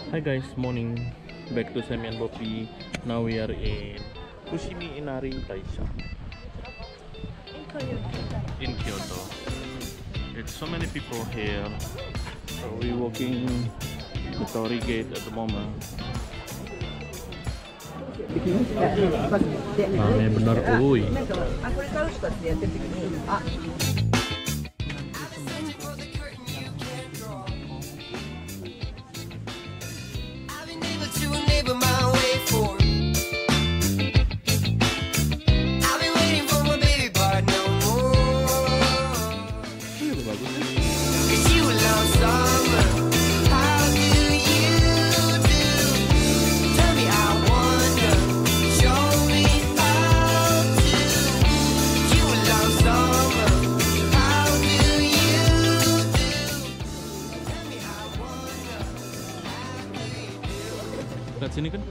Hi guys, morning. Back to Sammy and Boppy. Now we are in Fushimi, Inari, Taisha. In Kyoto. It's so many people here. So we're walking the Torii Gate at the moment. Rame bener, uy. Lihat sini kan?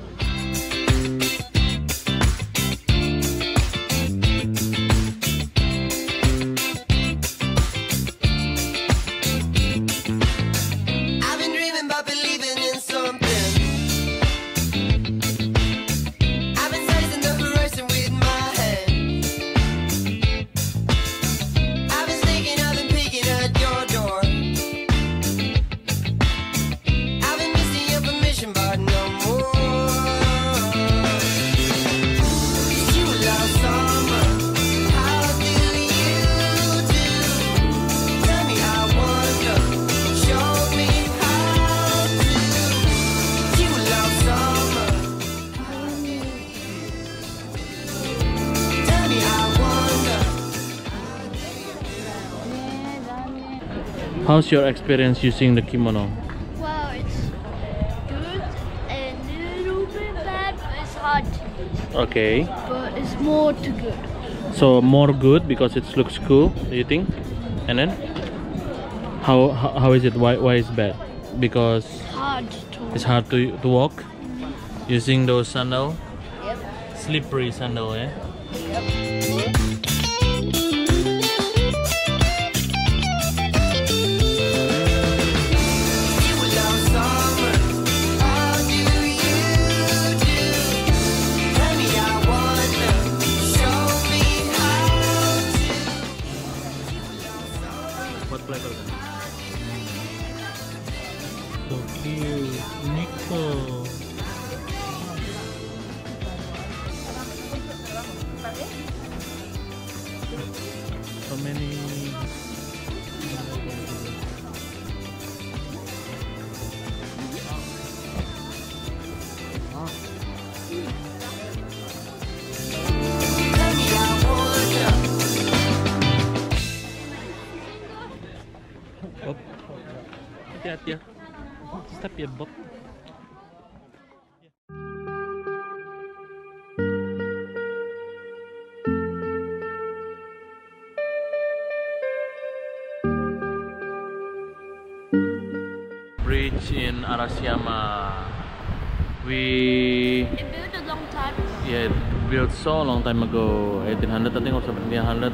How's your experience using the kimono? Well, it's good and a little bit bad, but it's hard to use. Okay. But it's more to good. So more good because it looks cool, do you think? And then how is it? Why is bad? Because It's hard to walk using those sandal. Yep. Slippery sandal, eh? Yep. What flavor? So cute, Nico. So many. Bob, hati-hati ya. Stop ya, Bob. Bridge in Arashiyama. We It built a long time ago. yeah, it built so long time ago, 1800 I think or 1700.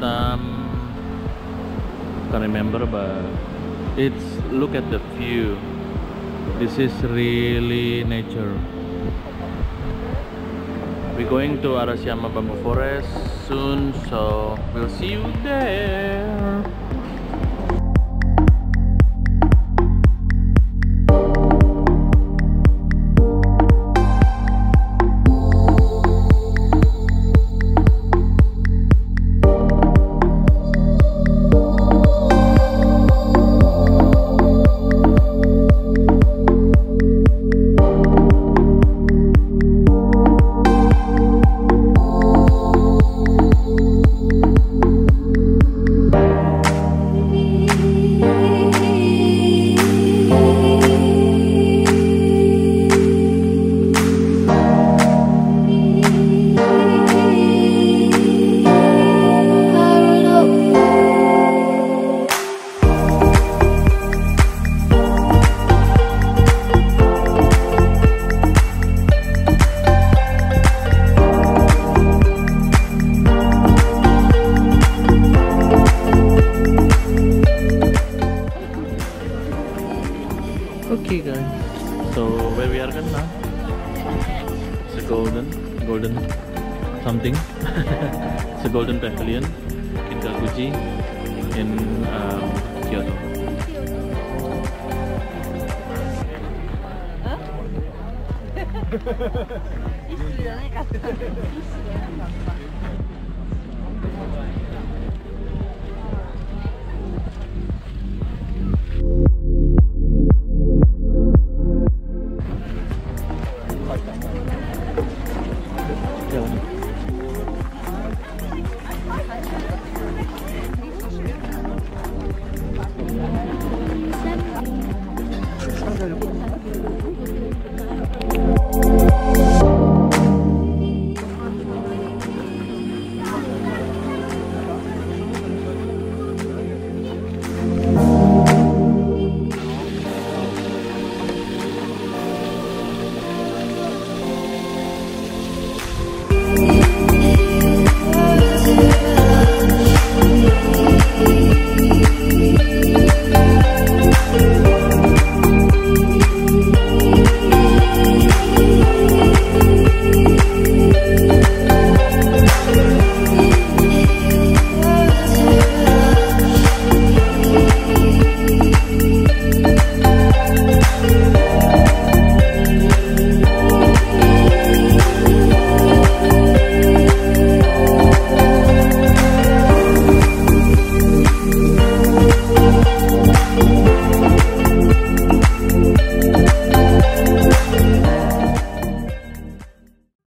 Can't remember, but it's look at the view. This is really nature. We're going to Arashiyama bamboo forest soon, so we'll see you there. Okay guys, So where we are going now? It's a golden something. It's a golden pavilion, Kinkaku-ji in Kyoto.